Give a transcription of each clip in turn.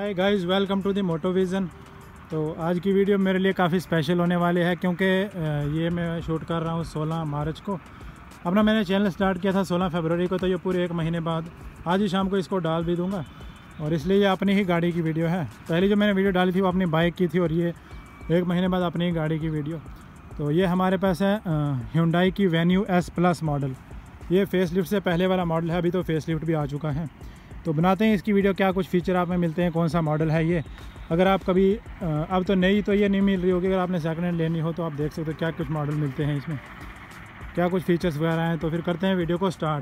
Hi guys, welcome to the moto vision. तो आज की वीडियो मेरे लिए काफ़ी स्पेशल होने वाली है क्योंकि ये मैं शूट कर रहा हूँ 16 मार्च को। अपना मैंने चैनल स्टार्ट किया था 16 फरवरी को, तो ये पूरे एक महीने बाद आज ही शाम को इसको डाल भी दूँगा। और इसलिए ये अपनी ही गाड़ी की वीडियो है। पहले जो मैंने वीडियो डाली थी वो अपनी बाइक की थी और ये एक महीने बाद अपनी ही गाड़ी की वीडियो। तो ये हमारे पास है Hyundai की वेन्यू S+ मॉडल। ये फेसलिफ्ट से पहले वाला मॉडल है, अभी तो फेसलिफ्ट भी आ चुका है। तो बनाते हैं इसकी वीडियो, क्या कुछ फीचर आप में मिलते हैं, कौन सा मॉडल है ये। अगर आप कभी अब तो नई तो ये नहीं मिल रही होगी, अगर आपने सेकंड हैंड लेनी हो तो आप देख सकते हो क्या कुछ मॉडल मिलते हैं इसमें, क्या कुछ फीचर्स वगैरह हैं। तो फिर करते हैं वीडियो को स्टार्ट।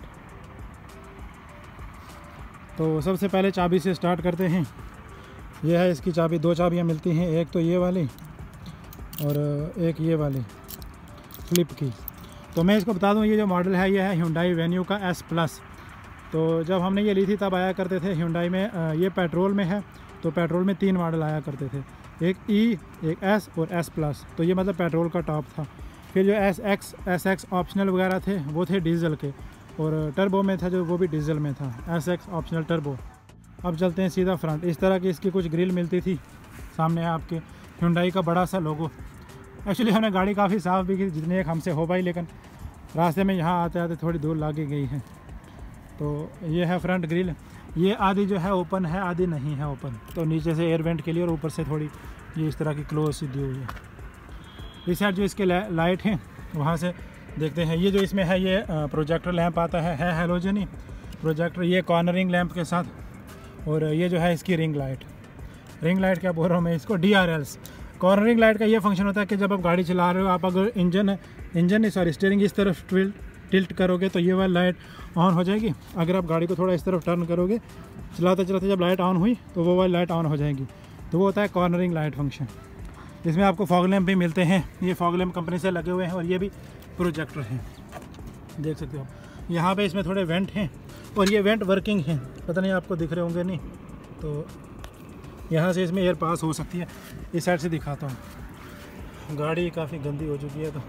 तो सबसे पहले चाबी से स्टार्ट करते हैं। ये है इसकी चाबी, दो चाबियाँ मिलती हैं, एक तो ये वाली और एक ये वाली फ्लिप की। तो मैं इसको बता दूं, ये जो मॉडल है ये है Hyundai वेन्यू का S+। तो जब हमने ये ली थी तब आया करते थे Hyundai में, ये पेट्रोल में है तो पेट्रोल में 3 मॉडल आया करते थे, एक E, एक S और S+। तो ये मतलब पेट्रोल का टॉप था। फिर जो SX ऑप्शनल वगैरह थे वो थे डीजल के, और टर्बो में था जो वो भी डीजल में था, SX ऑप्शनल टर्बो। अब चलते हैं सीधा फ्रंट। इस तरह की इसकी कुछ ग्रिल मिलती थी। सामने है आपके Hyundai का बड़ा सा लोगो। एक्चुअली हमने गाड़ी काफ़ी साफ़ भी की, जितनी एक हमसे हो पाई, लेकिन रास्ते में यहाँ आते आते थोड़ी दूर लागी गई है। तो ये है फ्रंट ग्रिल। ये आधी जो है ओपन है, आधी नहीं है ओपन। तो नीचे से एयर वेंट के लिए और ऊपर से थोड़ी ये इस तरह की क्लोज सी दी हुई है। इस साइड जो इसके लाइट हैं वहाँ से देखते हैं। ये जो इसमें है ये प्रोजेक्टर लैंप आता है हेलोजन ही प्रोजेक्टर, ये कॉर्नरिंग लैंप के साथ। और ये जो है इसकी रिंग लाइट क्या बोल रहा हूँ मैं इसको, DRLs। कॉर्नरिंग लाइट का ये फंक्शन होता है कि जब आप गाड़ी चला रहे हो, आप अगर स्टीयरिंग इस तरफ टिल्ट करोगे तो ये वाली लाइट ऑन हो जाएगी। अगर आप गाड़ी को थोड़ा इस तरफ टर्न करोगे, चलाते चलाते जब लाइट ऑन हुई तो वो वाली लाइट ऑन हो जाएगी। तो वो होता है कॉर्नरिंग लाइट फंक्शन। इसमें आपको फॉग लैंप भी मिलते हैं, ये फॉग लैंप कंपनी से लगे हुए हैं, और ये भी प्रोजेक्टर हैं, देख सकते हो। यहाँ पे इसमें थोड़े वेंट हैं और ये वेंट वर्किंग हैं, पता नहीं आपको दिख रहे होंगे नहीं। तो यहाँ से इसमें एयर पास हो सकती है। इस साइड से दिखाता हूँ, गाड़ी काफ़ी गंदी हो चुकी है। तो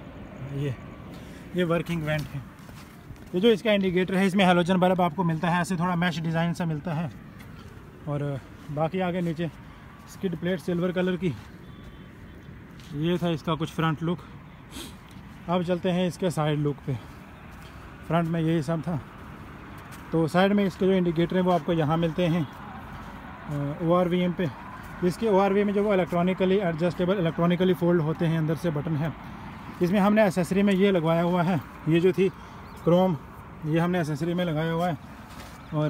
ये वर्किंग वेंट है। ये जो इसका इंडिकेटर है, इसमें हेलोजन बल्ब आपको मिलता है, ऐसे थोड़ा मैश डिज़ाइन सा मिलता है। और बाकी आगे नीचे स्किड प्लेट सिल्वर कलर की। ये था इसका कुछ फ्रंट लुक। अब चलते हैं इसके साइड लुक पे। फ्रंट में यही सब था। तो साइड में इसके जो इंडिकेटर हैं वो आपको यहाँ मिलते हैं ORVM पे। इसके ORVM में जो वो इलेक्ट्रॉनिकली एडजस्टेबल, इलेक्ट्रॉनिकली फोल्ड होते हैं, अंदर से बटन है। इसमें हमने एसेसरी में ये लगवाया हुआ है, ये जो थी क्रोम, ये हमने एसेसरी में लगाया हुआ है। और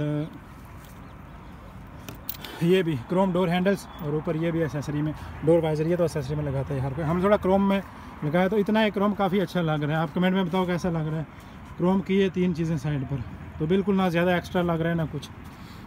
ये भी क्रोम डोर हैंडल्स, और ऊपर ये भी एसेसरी में डोर वाइजर, ये तो एसेसरी में लगाता है हर कोई। हम थोड़ा क्रोम में लगाया तो इतना एक क्रोम काफ़ी अच्छा लग रहा है। आप कमेंट में बताओ कैसा लग रहा है। क्रोम की ये 3 चीज़ें साइड पर, तो बिल्कुल ना ज़्यादा एक्स्ट्रा लग रहा है ना कुछ।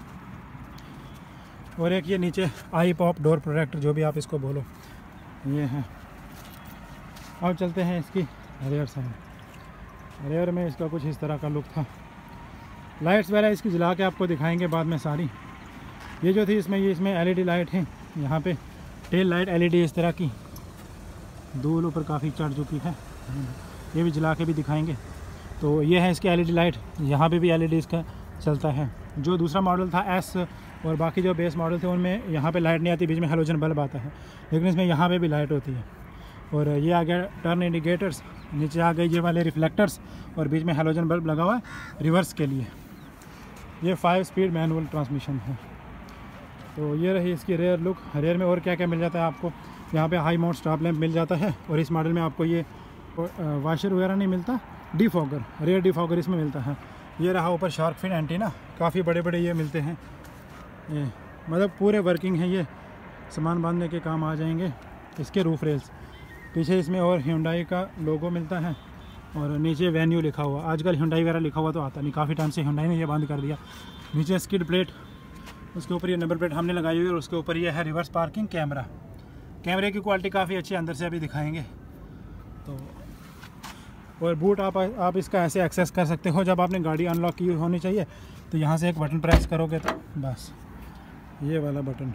और एक ये नीचे आई पॉप डोर प्रोटेक्टर, जो भी आप इसको बोलो, ये है। अब चलते हैं इसकी रेयर साइड। रेयर में इसका कुछ इस तरह का लुक था। लाइट्स वगैरह इसकी जला के आपको दिखाएंगे बाद में सारी। ये जो थी इसमें LED लाइट है, यहाँ पे टेल लाइट LED इस तरह की, धूल ऊपर काफ़ी चढ़ चुकी है, ये भी जला के भी दिखाएंगे। तो ये है इसकी LED लाइट, यहाँ पे भी LED इसका चलता है। जो दूसरा मॉडल था S और बाकी जो बेस मॉडल थे उनमें यहाँ पे लाइट नहीं आती, बीच में हेलोजन बल्ब आता है, लेकिन इसमें यहाँ पे भी लाइट होती है। और ये आ गया टर्न इंडिकेटर्स, नीचे आ गए ये वाले रिफ्लेक्टर्स, और बीच में हेलोजन बल्ब लगा हुआ है रिवर्स के लिए। ये 5 स्पीड मैनुअल ट्रांसमिशन है। तो ये रही इसकी रेयर लुक। रेयर में और क्या क्या मिल जाता है आपको, यहाँ पे हाई माउंट स्टॉप लैंप मिल जाता है, और इस मॉडल में आपको ये वाशर वगैरह नहीं मिलता, डिफॉगर, रेयर डिफॉगर इसमें मिलता है। ये रहा ऊपर शार्क फिन एंटीना, काफ़ी बड़े बड़े ये मिलते हैं। ये मतलब पूरे वर्किंग है, ये सामान बांधने के काम आ जाएंगे। इसके रूफ रेल्स पीछे इसमें और Hyundai का लोगो मिलता है, और नीचे वेन्यू लिखा हुआ। आजकल Hyundai वगैरह लिखा हुआ तो आता नहीं, काफ़ी टाइम से Hyundai ने ये बंद कर दिया। नीचे स्किड प्लेट, उसके ऊपर ये नंबर प्लेट हमने लगाई हुई है, और उसके ऊपर ये है रिवर्स पार्किंग कैमरा। कैमरे की क्वालिटी काफ़ी अच्छी है, अंदर से अभी दिखाएंगे। तो और बूट आप इसका ऐसे एक्सेस कर सकते हो, जब आपने गाड़ी अनलॉक की होनी चाहिए तो यहाँ से एक बटन प्रेस करोगे तो बस, ये वाला बटन,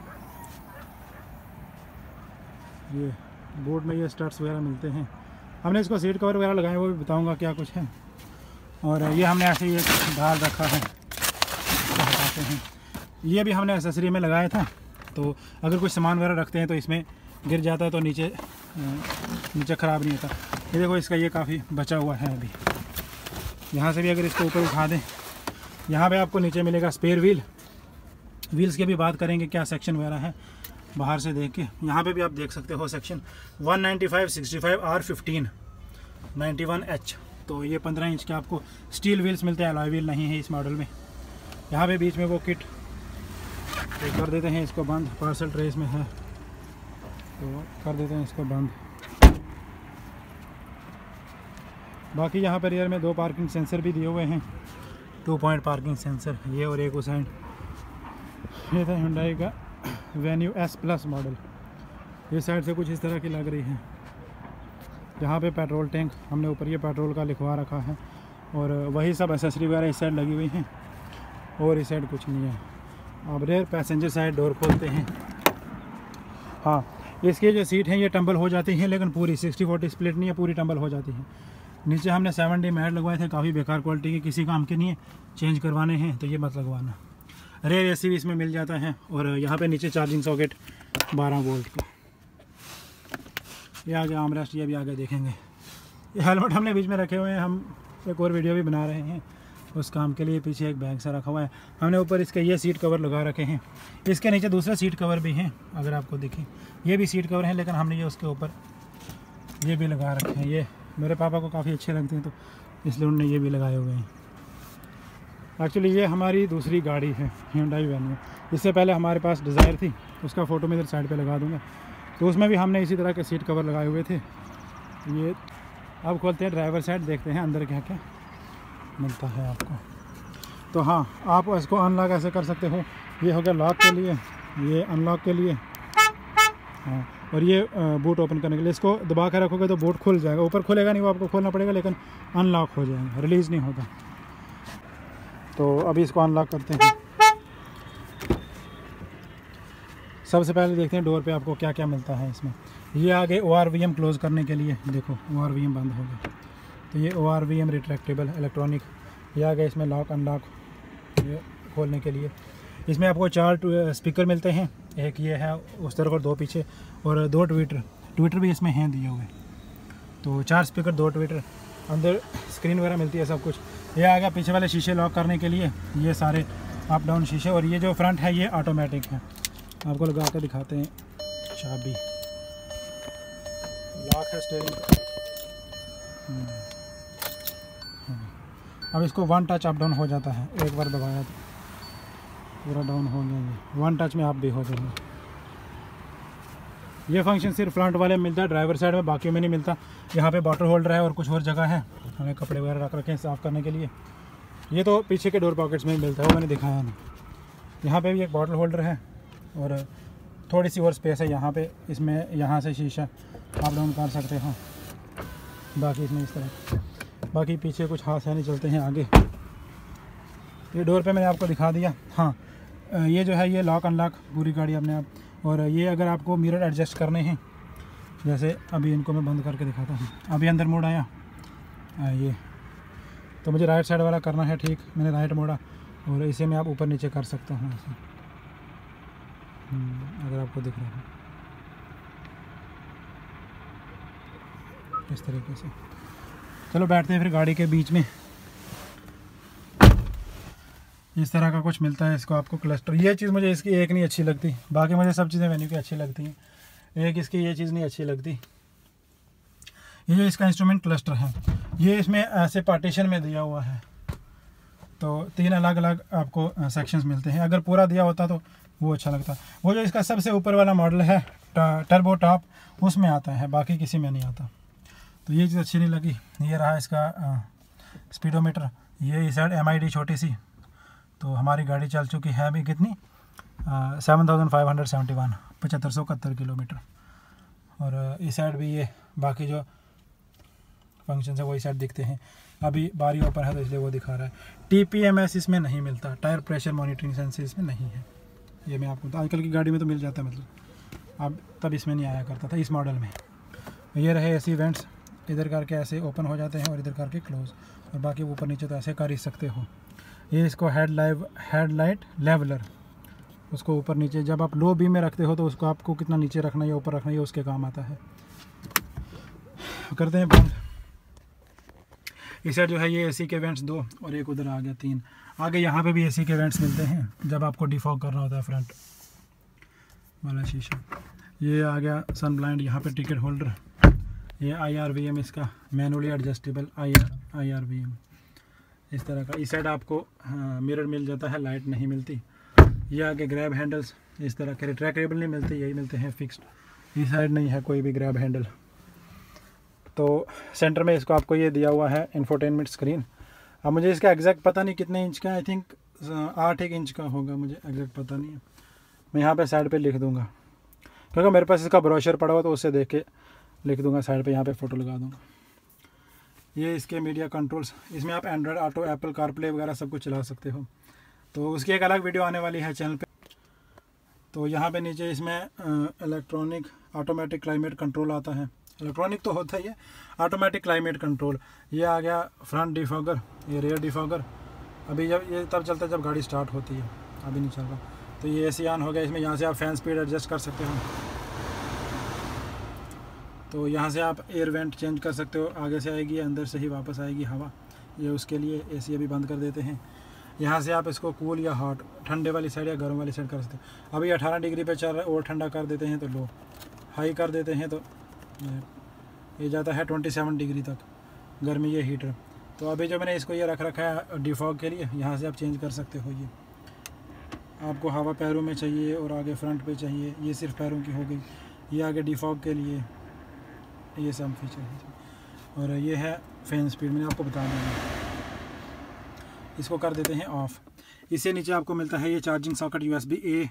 ये बोर्ड में ये स्टड्स वगैरह मिलते हैं। हमने इसको सीट कवर वगैरह लगाए, वो भी बताऊंगा क्या कुछ है। और ये हमने ऐसे ही एक ढाल रखा है, हटाते हैं। ये भी हमने एसेसरी में लगाया था, तो अगर कुछ सामान वगैरह रखते हैं तो इसमें गिर जाता है तो नीचे ख़राब नहीं होता। ये देखो इसका ये काफ़ी बचा हुआ है अभी। यहाँ से भी अगर इसको ऊपर उठा दें, यहाँ पे आपको नीचे मिलेगा स्पेयर व्हील्स की भी बात करेंगे क्या सेक्शन वगैरह है बाहर से देख के। यहाँ पे भी आप देख सकते हो सेक्शन 195 65 R15 91H। तो ये 15 इंच के आपको स्टील व्हील्स मिलते हैं, अलॉय व्हील नहीं है इस मॉडल में। यहाँ पे बीच में वो किट तो कर देते हैं इसको बंद, पार्सल ट्रेस में है तो कर देते हैं इसको बंद। बाकी यहाँ पर रियर में 2 पार्किंग सेंसर भी दिए हुए हैं, 2 पॉइंट पार्किंग सेंसर, ये और एक उस साइड। ये था Hyundai का वेन्यू S+ मॉडल। ये साइड से कुछ इस तरह की लग रही है। यहाँ पे पेट्रोल टैंक हमने ऊपर ये पेट्रोल का लिखवा रखा है, और वही सब एसेसरी वगैरह इस साइड लगी हुई हैं, और इस साइड कुछ नहीं है। अब रेयर पैसेंजर साइड डोर खोलते हैं। हाँ, इसकी जो सीट है ये टंबल हो जाती है, लेकिन पूरी 60-40 स्प्लिट नहीं है, पूरी टंबल हो जाती है। नीचे हमने 7D मैट लगवाए थे, काफ़ी बेकार क्वालिटी के, किसी काम के नहीं है, चेंज करवाने हैं तो ये मत लगवाना। रेयर AC भी इसमें मिल जाता है। और यहाँ पे नीचे चार्जिंग सॉकेट 12 वोल्ट का। ये आगे आर्मरेस्ट, ये भी आगे देखेंगे। ये हेलमेट हमने बीच में रखे हुए हैं, हम एक और वीडियो भी बना रहे हैं उस काम के लिए। पीछे एक बैग सा रखा हुआ है हमने, ऊपर इसके ये सीट कवर लगा रखे हैं। इसके नीचे दूसरा सीट कवर भी हैं, अगर आपको दिखे ये भी सीट कवर हैं, लेकिन हमने ये उसके ऊपर ये भी लगा रखे हैं। ये मेरे पापा को काफ़ी अच्छे लगते हैं तो इसलिए उन्होंने ये भी लगाए हुए हैं। एक्चुअली ये हमारी दूसरी गाड़ी है Hyundai वेन्यू। इससे पहले हमारे पास डिज़ायर थी, उसका फ़ोटो मैं इधर साइड पे लगा दूँगा। तो उसमें भी हमने इसी तरह के सीट कवर लगाए हुए थे। ये अब खोलते हैं ड्राइवर साइड, देखते हैं अंदर क्या क्या मिलता है आपको। तो हाँ, आप इसको अनलॉक ऐसे कर सकते हो। ये हो गया लॉक के लिए, ये अनलॉक के लिए, हाँ, और ये बूट ओपन करने के लिए। इसको दबा कर रखोगे तो बूट खुल जाएगा, ऊपर खुलेगा नहीं, वो आपको खोलना पड़ेगा, लेकिन अनलॉक हो जाएगा, रिलीज़ नहीं होगा। तो अभी इसको अनलॉक करते हैं। सबसे पहले देखते हैं डोर पे आपको क्या क्या मिलता है इसमें। ये आगे ORVM क्लोज़ करने के लिए, देखो ORVM बंद हो गया, तो ये ORVM रिट्रैक्टेबल इलेक्ट्रॉनिक। ये आ गया इसमें लॉक अनलॉक, ये खोलने के लिए। इसमें आपको 4 स्पीकर मिलते हैं, एक ये है उस तरफ और 2 पीछे, और 2 ट्विटर भी इसमें हैं दिए हुए। तो 4 स्पीकर, 2 ट्विटर, अंदर स्क्रीन वगैरह मिलती है, सब कुछ। ये आ गया पीछे वाले शीशे लॉक करने के लिए, ये सारे अप डाउन शीशे। और ये जो फ्रंट है ये ऑटोमेटिक है, आपको लगा कर दिखाते हैं। चाबी, लॉक है स्टीयरिंग। अब इसको 1 टच अप डाउन हो जाता है, एक बार दबाया तो पूरा डाउन हो गया। ये 1 टच में आप भी हो जाएंगे। ये फंक्शन सिर्फ फ्रंट वाले में मिलता है, ड्राइवर साइड में बाकी में नहीं मिलता। यहाँ पे बॉटल होल्डर है और कुछ और जगह है, हमें कपड़े वगैरह रख रखे हैं साफ़ करने के लिए। ये तो पीछे के डोर पॉकेट्स में मिलता है, वो मैंने दिखाया नहीं। यहाँ पे भी एक बॉटल होल्डर है और थोड़ी सी और स्पेस है यहाँ पे। इसमें यहाँ से शीशा अप डाउन कर सकते हो। बाकी इसमें इस तरह, बाकी पीछे कुछ हाथ है नहीं, चलते हैं आगे। ये डोर पे मैंने आपको दिखा दिया। हाँ, ये जो है ये लॉक अनलॉक पूरी गाड़ी अपने आप। और ये अगर आपको मिरर एडजस्ट करने हैं, जैसे अभी इनको मैं बंद करके दिखाता हूँ। अभी अंदर मोड़ आया ये, तो मुझे राइट साइड वाला करना है, ठीक, मैंने राइट मोड़ा, और इसे मैं आप ऊपर नीचे कर सकता हूँ ऐसे। अगर आपको दिख रहा है इस तरीके से। चलो बैठते हैं फिर गाड़ी के बीच में। इस तरह का कुछ मिलता है इसको आपको क्लस्टर। ये चीज़ मुझे इसकी एक नहीं अच्छी लगती, बाकी मुझे सब चीज़ें वेन्यू की अच्छी लगती हैं, एक इसकी ये चीज़ नहीं अच्छी लगती। ये जो इसका इंस्ट्रूमेंट क्लस्टर है, ये इसमें ऐसे पार्टीशन में दिया हुआ है, तो 3 अलग अलग आपको सेक्शंस मिलते हैं। अगर पूरा दिया होता तो वो अच्छा लगता। वो जो इसका सबसे ऊपर वाला मॉडल है टर्बो टॉप, उसमें आता है, बाकी किसी में नहीं आता, तो ये चीज़ अच्छी नहीं लगी। ये रहा इसका स्पीडोमीटर। ये इस साइड MID छोटी सी, तो हमारी गाड़ी चल चुकी है अभी कितनी 7571 7571 किलोमीटर। और इस साइड भी ये बाकी जो फंक्शन है वही साइड दिखते हैं। अभी बारी ऊपर है तो इसलिए वो दिखा रहा है। TPMS इसमें नहीं मिलता, टायर प्रेशर मॉनिटरिंग सेंसर इसमें नहीं है। ये मैं आपको आजकल की गाड़ी में तो मिल जाता है, मतलब अब तब इसमें नहीं आया करता था इस मॉडल में। ये रहे ऐसी इवेंट्स, इधर करके ऐसे ओपन हो जाते हैं और इधर करके क्लोज, और बाकी ऊपर नीचे तो ऐसे कर ही सकते हो। ये इसको हेडलाइट लेवलर उसको ऊपर नीचे, जब आप लो बीम में रखते हो तो उसको आपको कितना नीचे रखना है या ऊपर रखना है, उसके काम आता है। करते हैं बंद। इस साइड जो है ये एसी के वेंट्स 2 और एक उधर आ गया 3। आगे यहाँ पे भी एसी के वेंट्स मिलते हैं जब आपको डिफॉग करना होता है फ्रंट वाला शीशा। ये आ गया सन ब्लाइंड, यहाँ पे टिकट होल्डर, ये IRVM इसका मैनुअली एडजस्टेबल IRVM इस तरह का। इस साइड आपको मिरर मिल जाता है, लाइट नहीं मिलती। ये आगे ग्रैब हैंडल्स इस तरह के, रिट्रैक्टेबल नहीं मिलते, यही मिलते हैं फिक्स्ड। इस साइड नहीं है कोई भी ग्रैब हैंडल। तो सेंटर में इसको आपको ये दिया हुआ है इंफोटेनमेंट स्क्रीन। अब मुझे इसका एग्जैक्ट पता नहीं कितने इंच का, आई थिंक 8 इंच का होगा, मुझे एग्जैक्ट पता नहीं है। मैं यहाँ पे साइड पे लिख दूँगा क्योंकि मेरे पास इसका ब्रोशर पड़ा हुआ, तो उससे देख के लिख दूँगा साइड पे, यहाँ पे फ़ोटो लगा दूँगा। ये इसके मीडिया कंट्रोल्स, इसमें आप एंड्रॉयड ऑटो, एप्पल कारप्ले वगैरह सब कुछ चला सकते हो। तो उसकी एक अलग वीडियो आने वाली है चैनल पे। तो यहाँ पे नीचे इसमें इलेक्ट्रॉनिक ऑटोमेटिक क्लाइमेट कंट्रोल आता है। इलेक्ट्रॉनिक तो होता ही है, ऑटोमेटिक क्लाइमेट कंट्रोल। ये आ गया फ्रंट डिफॉगर, ये रेयर डिफॉगर। अभी जब ये तब चलता है जब गाड़ी स्टार्ट होती है, अभी नहीं चल रहा। तो ये AC ऑन हो गया। इसमें यहाँ से आप फैन स्पीड एडजस्ट कर सकते हो। तो यहाँ से आप एयर वेंट चेंज कर सकते हो, आगे से आएगी अंदर से ही वापस आएगी हवा, ये उसके लिए AC अभी बंद कर देते हैं। यहाँ से आप इसको कूल या हॉट, ठंडे वाली साइड या गर्म वाली साइड कर सकते हो। अभी 18 डिग्री पे चल रहा है, और ठंडा कर देते हैं तो लो, हाई कर देते हैं तो ये जाता है 27 डिग्री तक गर्मी, ये हीटर। तो अभी जो मैंने इसको ये रख रखा है डिफॉग के लिए, यहाँ से आप चेंज कर सकते हो। ये आपको हवा पैरों में चाहिए और आगे फ्रंट पे चाहिए, ये सिर्फ पैरों की हो गई। ये आगे डिफॉग के लिए, ये सब फीचर है। और ये है फैन स्पीड, मैंने आपको बता दिया। इसको कर देते हैं ऑफ़। इससे नीचे आपको मिलता है ये चार्जिंग सॉकेट USB-A,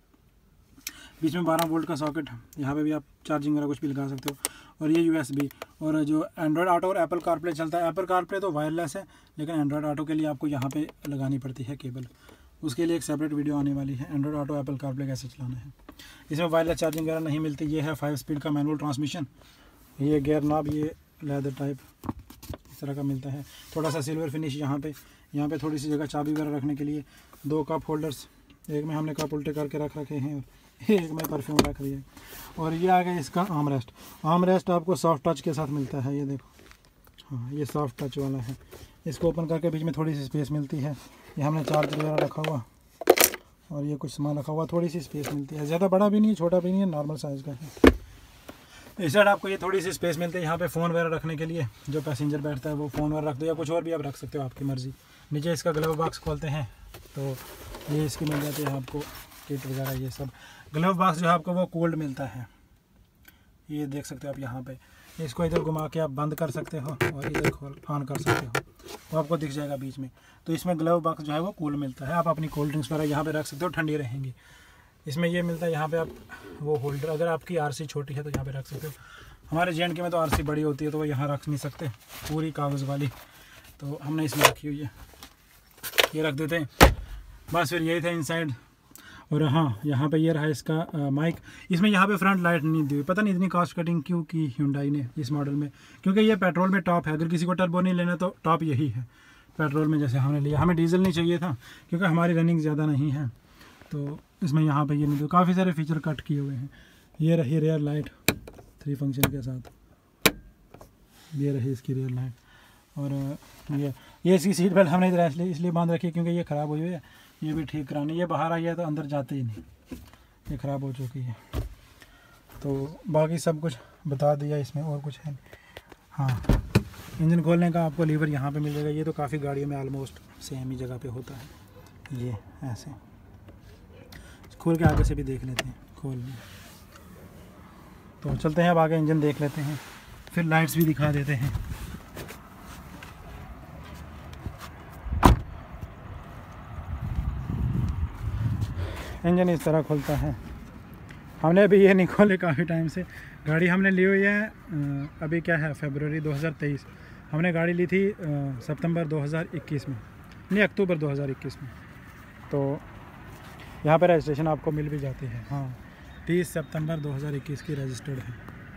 बीच में 12 वोल्ट का सॉकेट, यहाँ पे भी आप चार्जिंग वगैरह कुछ भी लगा सकते हो। और ये USB। और जो एंड्रॉयड ऑटो और एप्पल कारप्ले चलता है, एप्पल कारप्ले तो वायरलेस है, लेकिन एंड्रॉयड ऑटो के लिए आपको यहाँ पे लगानी पड़ती है केबल। उसके लिए एक सेपरेट वीडियो आने वाली है, एंड्रॉयड ऑटो एप्पल कारप्ले कैसे चलाना है। इसमें वायरलेस चार्जिंग वगैरह नहीं मिलती। ये है 5 स्पीड का मैनुअल ट्रांसमिशन। ये गियर नॉब, ये लेदर टाइप इस तरह का मिलता है। थोड़ा सा सिल्वर फिनिश यहाँ पे थोड़ी सी जगह चाबी वगैरह रखने के लिए। 2 कप होल्डर्स, एक में हमने कप उल्टे करके रख रखे हैं और एक में परफ्यूम रख दिया। और ये आ गया इसका आर्मरेस्ट। आर्मरेस्ट आपको सॉफ्ट टच के साथ मिलता है, ये देखो, हाँ ये सॉफ्ट टच वाला है। इसको ओपन करके बीच में थोड़ी सी स्पेस मिलती है। ये हमने चार्जर वगैरह रखा हुआ और ये कुछ सामान रखा हुआ, थोड़ी सी स्पेस मिलती है। ज़्यादा बड़ा भी नहीं, छोटा भी नहीं है, नॉर्मल साइज़ का है। इस साइड आपको ये थोड़ी सी स्पेस मिलती है यहाँ पे फ़ोन वगैरह रखने के लिए। जो पैसेंजर बैठता है वो फ़ोन वगैरह रख दो, या कुछ और भी आप रख सकते हो, आपकी मर्ज़ी। नीचे इसका ग्लव बॉक्स खोलते हैं तो ये इसकी मिल जाती है आपको किट वगैरह, ये सब। ग्लव बॉक्स जो है आपको वो कोल्ड मिलता है, ये देख सकते हो आप यहाँ पे। इसको इधर घुमा के आप बंद कर सकते हो और इधर खोल ऑन कर सकते हो, वो आपको दिख जाएगा बीच में। तो इसमें ग्लव बॉक्स जो है वो कूल मिलता है। आप अपनी कोल्ड ड्रिंक्स वगैरह यहाँ पे रख सकते हो, ठंडी रहेंगी। इसमें ये मिलता है यहाँ पे आप वो होल्डर, अगर आपकी RC छोटी है तो यहाँ पे रख सकते हो। हमारे JNK में तो RC बड़ी होती है तो वो यहाँ रख नहीं सकते, पूरी कागज़ वाली, तो हमने इसमें रखी हुई है, ये रख देते हैं बस। फिर यही था इनसाइड। और हाँ, यहाँ पे ये रहा इसका माइक। इसमें यहाँ पे फ्रंट लाइट नहीं दी हुई, पता नहीं इतनी कॉस्ट कटिंग क्यों की Hyundai ने इस मॉडल में, क्योंकि ये पेट्रोल में टॉप है। अगर किसी को टर्बो नहीं लेना तो टॉप यही है पेट्रोल में, जैसे हमने लिया। हमें डीजल नहीं चाहिए था क्योंकि हमारी रनिंग ज़्यादा नहीं है, तो इसमें यहाँ पे ये नहीं दो। काफ़ी सारे फीचर कट किए हुए हैं। ये रही रेयर लाइट 3 फंक्शन के साथ, ये रही इसकी रेयर लाइट। और ये इसकी सीट बेल्ट हमने इधर इसलिए बांध रखी है क्योंकि ये ख़राब हुई है, ये भी ठीक करानी। ये बाहर आई है तो अंदर जाते ही नहीं, ये ख़राब हो चुकी है। तो बाकी सब कुछ बता दिया, इसमें और कुछ है। हाँ, इंजन खोलने का आपको लीवर यहाँ पे मिल जाएगा। ये तो काफ़ी गाड़ियों में ऑलमोस्ट सेम ही जगह पे होता है। ये ऐसे खोल के आगे से भी देख लेते हैं, खोल लिया। तो चलते हैं अब आगे, इंजन देख लेते हैं, फिर लाइट्स भी दिखा देते हैं। इंजन इस तरह खुलता है। हमने अभी ये नहीं खोले काफ़ी टाइम से। गाड़ी हमने ली हुई है अभी क्या है, फरवरी 2023। हमने गाड़ी ली थी सितंबर 2021 में, नहीं अक्टूबर 2021 में। तो यहाँ पर रजिस्ट्रेशन आपको मिल भी जाती है। हाँ, 30 सितंबर 2021 की रजिस्टर्ड है,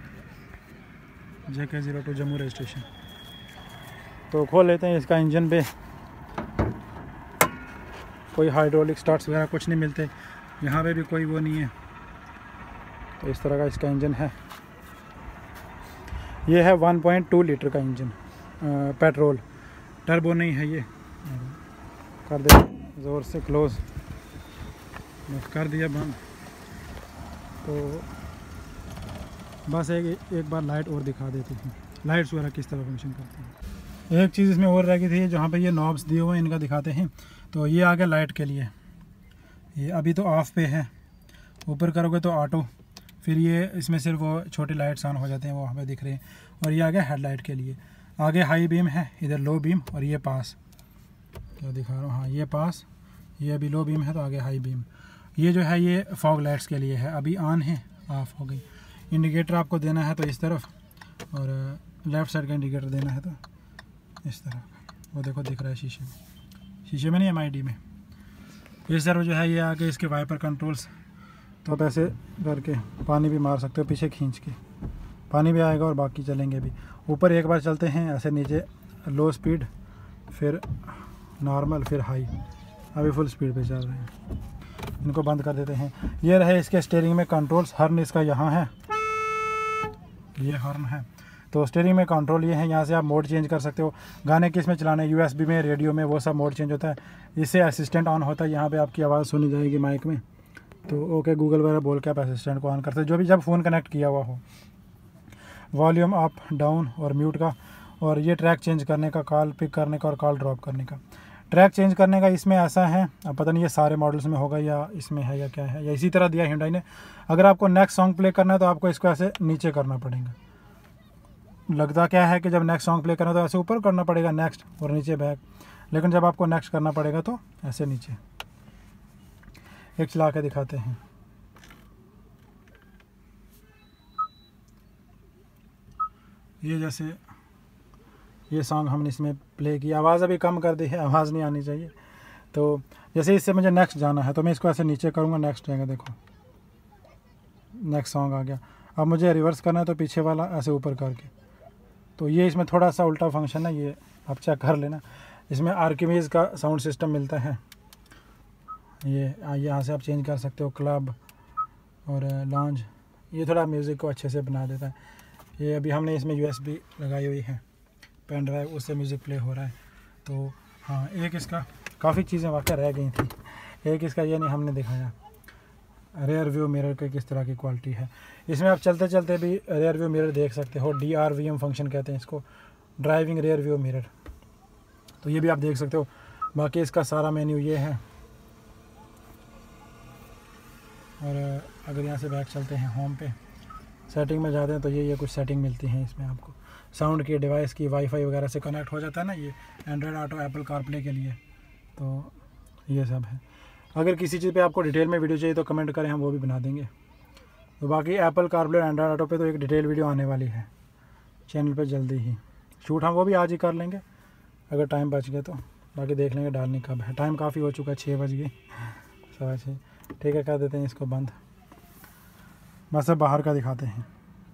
JK02 जम्मू रजिस्ट्रेशन। तो खोल लेते हैं इसका इंजन पे। कोई हाइड्रोलिक स्टार्ट्स वगैरह कुछ नहीं मिलते। यहाँ पे भी कोई वो नहीं है। तो इस तरह का इसका इंजन है। ये है 1.2 लीटर का इंजन, पेट्रोल, टर्बो नहीं है ये। कर दे ज़ोर से क्लोज़, बस कर दिया बंद। तो बस एक बार लाइट और दिखा देती थी, लाइट्स वगैरह किस तरह फंक्शन करती हैं। एक चीज़ इसमें और रह गई थी, जहाँ पे ये नॉब्स दिए हुए हैं इनका दिखाते हैं। तो ये आ गया लाइट के लिए, ये अभी तो ऑफ पे है, ऊपर करोगे तो ऑटो, फिर ये इसमें सिर्फ वो छोटी लाइट्स ऑन हो जाते हैं, वो हमें दिख रहे हैं। और ये आ गया हेडलाइट के लिए, आगे हाई बीम है, इधर लो बीम, और ये पास क्या दिखा रहा हूँ, हाँ ये पास, ये अभी लो बीम है तो आगे हाई बीम। ये जो है ये फॉग लाइट्स के लिए है, अभी ऑन है, ऑफ हो गई। इंडिकेटर आपको देना है तो इस तरफ, और लेफ़्ट साइड का इंडिकेटर देना है तो इस तरफ, वो देखो दिख रहा है शीशे में नहीं, MID में। इस तरफ जो है ये आके इसके वाइपर कंट्रोल्स, तो आप ऐसे करके पानी भी मार सकते हो, पीछे खींच के पानी भी आएगा और बाकी चलेंगे भी। ऊपर एक बार चलते हैं ऐसे, नीचे लो स्पीड, फिर नॉर्मल, फिर हाई। अभी फुल स्पीड पे चल रहे हैं। इनको बंद कर देते हैं। ये रहे इसके स्टीयरिंग में कंट्रोल्स, हॉर्न इसका यहाँ है, ये हॉर्न है। तो स्टीयरिंग में कंट्रोल ये है, यहाँ से आप मोड चेंज कर सकते हो, गाने किस में चलाने, USB में, रेडियो में, वो सब मोड चेंज होता है। इससे असिस्टेंट ऑन होता है, यहाँ पे आपकी आवाज़ सुनी जाएगी माइक में। तो ओके गूगल वगैरह बोल के आप असिस्टेंट को ऑन करते हो, जो भी जब फ़ोन कनेक्ट किया हुआ हो। वॉल्यूम अप डाउन और म्यूट का, और ये ट्रैक चेंज करने का, कॉल पिक करने का और कॉल ड्रॉप करने का। ट्रैक चेंज करने का इसमें ऐसा है, अब पता नहीं ये सारे मॉडल्स में होगा या इसमें है या क्या है, या इसी तरह दिया Hyundai ने। अगर आपको नेक्स्ट सॉन्ग प्ले करना है तो आपको इसको ऐसे नीचे करना पड़ेगा। लगता क्या है कि जब नेक्स्ट सॉन्ग प्ले करना है तो ऐसे ऊपर करना पड़ेगा नेक्स्ट, और नीचे बैक, लेकिन जब आपको नेक्स्ट करना पड़ेगा तो ऐसे नीचे। एक चला के दिखाते हैं। ये जैसे ये सॉन्ग हमने इसमें प्ले किया, आवाज़ अभी कम कर दी है, आवाज़ नहीं आनी चाहिए। तो जैसे इससे मुझे नेक्स्ट जाना है तो मैं इसको ऐसे नीचे करूँगा, नेक्स्ट जाएगा, देखो नेक्स्ट सॉन्ग आ गया। अब मुझे रिवर्स करना है तो पीछे वाला ऐसे ऊपर करके, तो ये इसमें थोड़ा सा उल्टा फंक्शन है, ये आप चेक कर लेना। इसमें आर्किमीज का साउंड सिस्टम मिलता है, ये यहाँ से आप चेंज कर सकते हो, क्लब और लॉन्ज, ये थोड़ा म्यूज़िक को अच्छे से बना देता है। ये अभी हमने इसमें USB लगाई हुई है, पेन ड्राइव, उससे म्यूज़िक प्ले हो रहा है। तो हाँ, एक इसका काफ़ी चीज़ें वाकई रह गई थी। एक इसका ये नहीं हमने दिखाया, रेयर व्यू मिरर की किस तरह की क्वालिटी है। इसमें आप चलते चलते भी रेयर व्यू मिरर देख सकते हो, DRVM फंक्शन कहते हैं इसको, ड्राइविंग रेयर व्यू मिरर। तो ये भी आप देख सकते हो। बाकी इसका सारा मेन्यू ये है। और अगर यहाँ से बैक चलते हैं होम पे, सेटिंग में जाते हैं तो ये कुछ सेटिंग मिलती हैं इसमें आपको। साउंड की, डिवाइस की, वाईफाई वगैरह से कनेक्ट हो जाता है ना, ये एंड्रॉयड ऑटो, एप्पल कारप्ले के लिए, तो ये सब है। अगर किसी चीज़ पे आपको डिटेल में वीडियो चाहिए तो कमेंट करें, हम वो भी बना देंगे। तो बाकी एप्पल कारप्ले और एंड्रॉयड ऑटो पे तो एक डिटेल वीडियो आने वाली है चैनल पे जल्दी ही। शूट हम वो भी आज ही कर लेंगे अगर टाइम बच गया तो, बाकी देख लेंगे डालने कब है। टाइम काफ़ी हो चुका है, 6 बज गए, 6:15। ठीक है, कर देते हैं इसको बंद। बस अब बाहर का दिखाते हैं।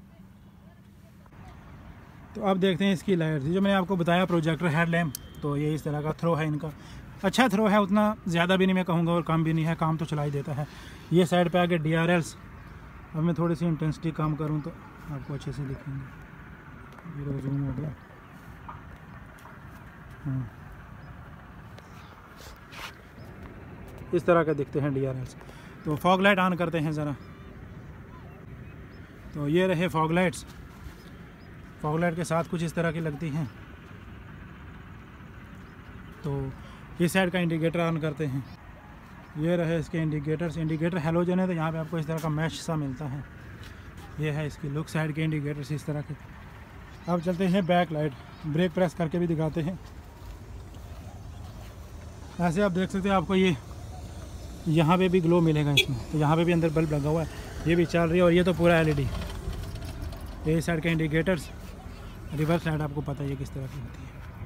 तो अब देखते हैं इसकी लाइट, जो मैंने आपको बताया प्रोजेक्टर हेडलैम्प, तो ये इस तरह का थ्रो है इनका। अच्छा थ्रो है, उतना ज़्यादा भी नहीं मैं कहूँगा और कम भी नहीं है, काम तो चला ही देता है। ये साइड पे आगे DRLs। अब मैं थोड़ी सी इंटेंसिटी कम करूँ तो आपको अच्छे से दिखेंगे। ये जूम हो गया। इस तरह के दिखते हैं DRLs। तो फॉग लाइट ऑन करते हैं ज़रा। तो ये रहे फॉग लाइट्स। फॉग लाइट के साथ कुछ इस तरह की लगती हैं। तो इस साइड का इंडिकेटर ऑन करते हैं। ये रहे इसके इंडिकेटर्स। इंडिकेटर हेलोजन है तो यहाँ पे आपको इस तरह का मैश सा मिलता है। ये है इसकी लुक साइड के इंडिकेटर्स इस तरह के। अब चलते हैं बैक लाइट, ब्रेक प्रेस करके भी दिखाते हैं। ऐसे आप देख सकते हैं, आपको ये यहाँ पे भी ग्लो मिलेगा इसमें। तो यहाँ पे भी अंदर बल्ब लगा हुआ है, ये भी चल रही है, और ये तो पूरा LED। ये साइड के इंडिकेटर्स। रिवर्स साइड आपको पता है ये किस तरह की होती है।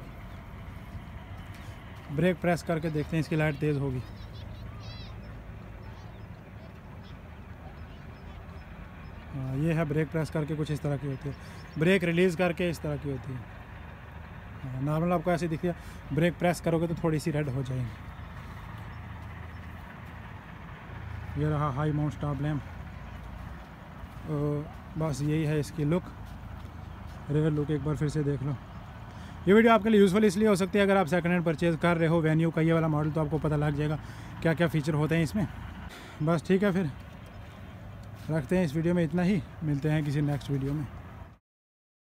ब्रेक प्रेस करके देखते हैं, इसकी लाइट तेज़ होगी। हाँ, ये है ब्रेक प्रेस करके कुछ इस तरह की होती है। ब्रेक रिलीज़ करके इस तरह की होती है। हाँ, नॉर्मल आपको ऐसे दिखती है, ब्रेक प्रेस करोगे तो थोड़ी सी रेड हो जाएगी। ये रहा हाई माउंट स्टॉप लैम्प। बस यही है इसकी लुक, रियर लुक एक बार फिर से देख लो। ये वीडियो आपके लिए यूज़फुल इसलिए हो सकती है अगर आप सेकंड हैंड परचेज़ कर रहे हो वेन्यू का ये वाला मॉडल, तो आपको पता लग जाएगा क्या क्या फ़ीचर होते हैं इसमें। बस ठीक है, फिर रखते हैं इस वीडियो में इतना ही, मिलते हैं किसी नेक्स्ट वीडियो में।